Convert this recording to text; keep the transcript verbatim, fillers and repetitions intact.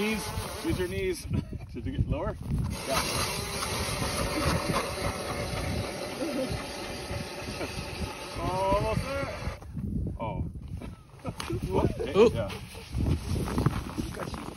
knees. Use your knees. Did you get lower? Yeah. Almost there. Oh. Oh. Hey, Oh. Yeah.